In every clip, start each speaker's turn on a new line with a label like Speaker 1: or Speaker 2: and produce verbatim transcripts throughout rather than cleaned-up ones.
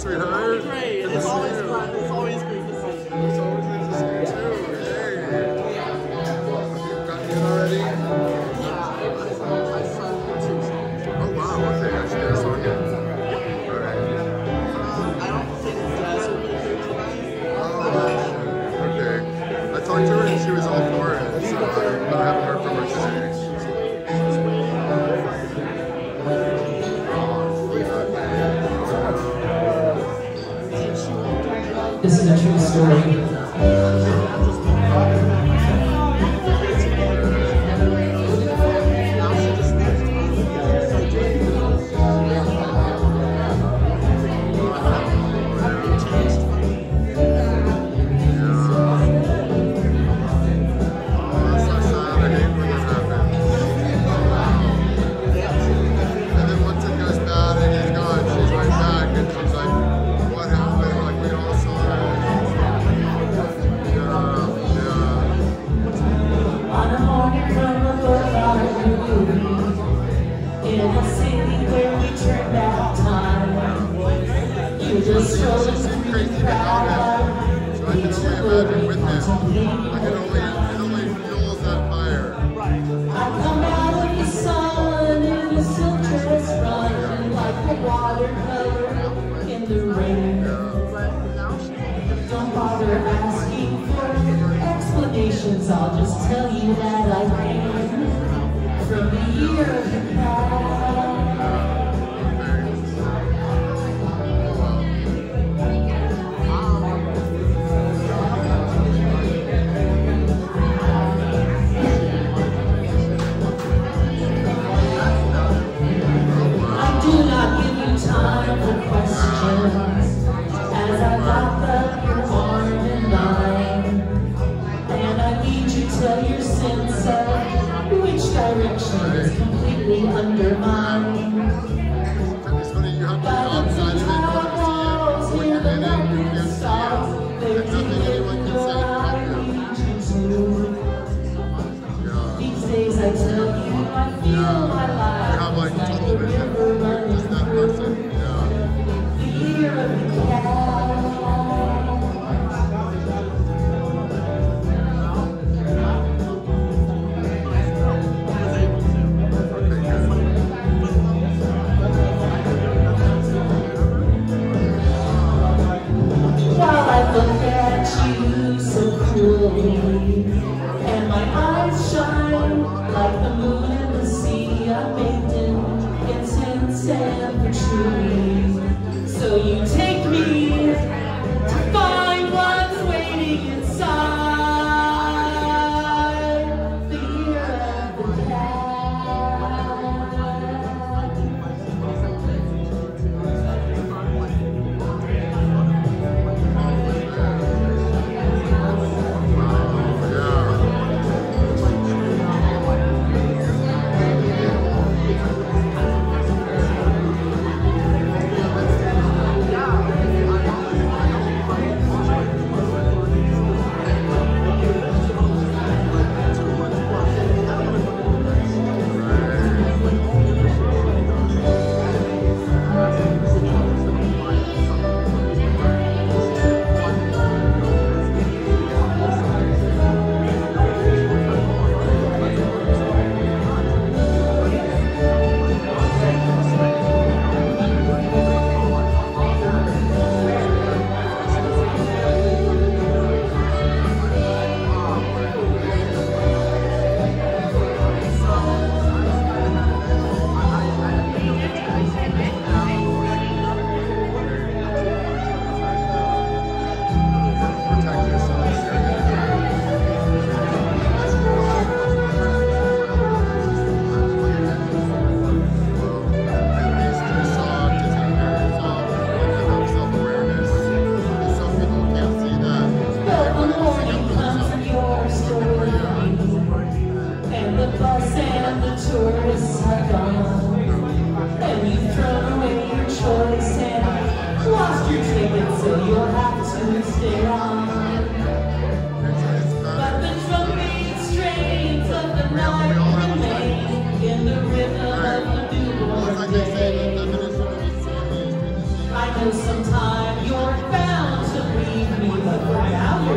Speaker 1: sweetheart.
Speaker 2: Great. It's always fun. It's always great to see you.
Speaker 1: It's always nice to see you too. Hey. You've gotten in already?
Speaker 2: Yeah, I sung my son two songs.
Speaker 1: Oh wow, okay, actually there's a song yet. Alright.
Speaker 2: Um, I don't think Jazz will be here tonight.
Speaker 1: Oh, okay. I talked to her and she was all for it, so I, but I haven't heard from her today.
Speaker 3: This is a true story. I'll just tell you that I came from the year of the I do not give you time for questions as I lock up your arm in mine. And I need you to tell your sense of which direction is completely undermined. By the two-tile walls near the mountain stars, they're deeper than your eye leads you to. These days I tell you, I feel my life is like a river running through the year of the cat. Look at you so cruelly, and my eyes shine like the moon and the sea. I'm baked in intense and patchouli. So you take me to find what's waiting inside the year of the cat.
Speaker 1: Yeah.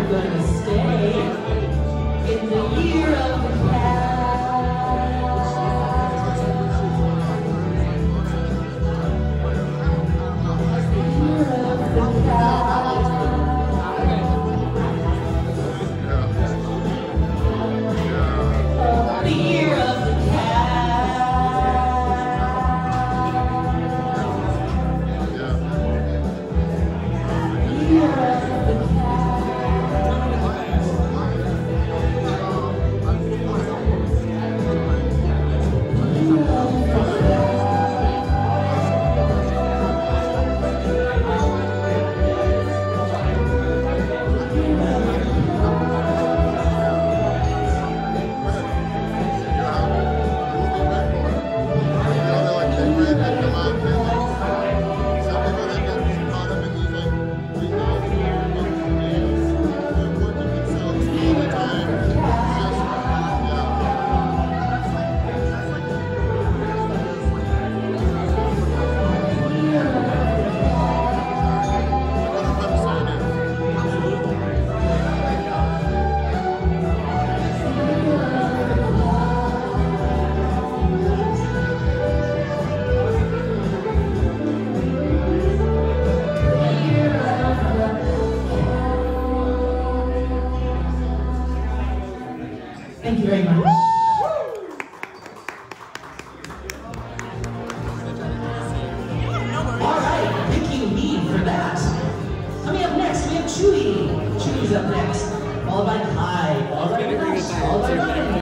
Speaker 3: goodness.